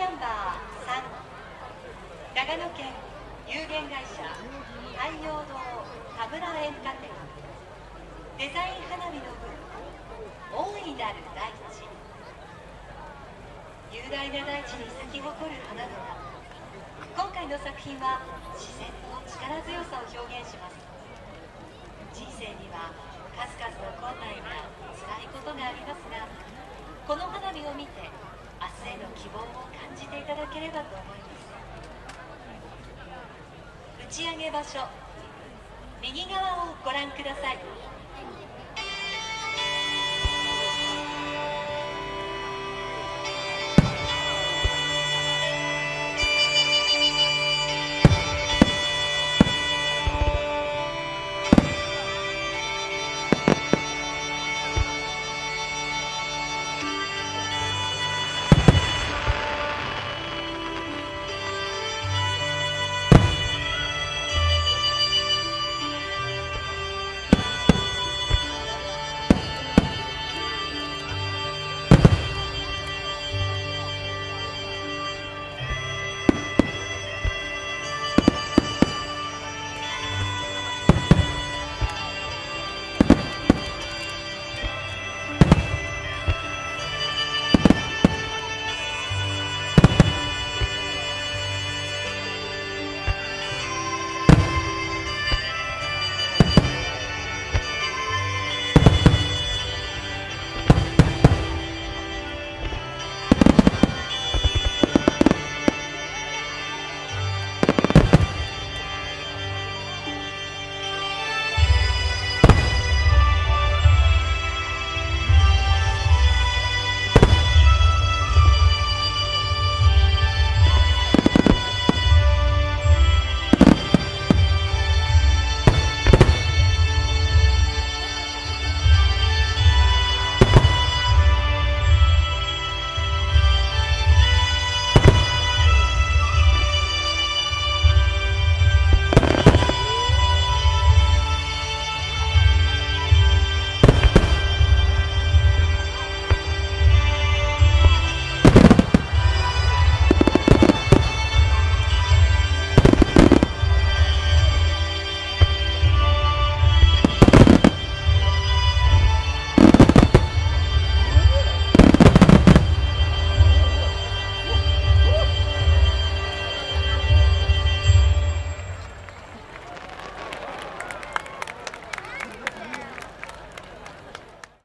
ナンバー3、長野県有限会社太陽堂田村煙火店デザイン花火の部大いなる大地。雄大な大地に咲き誇る花々。今回の作品は自然の力強さを表現します。人生には数々の困難や辛いことがありますが、この花火を見て明日への希望を感じていただければと思います。打ち上げ場所、右側をご覧ください。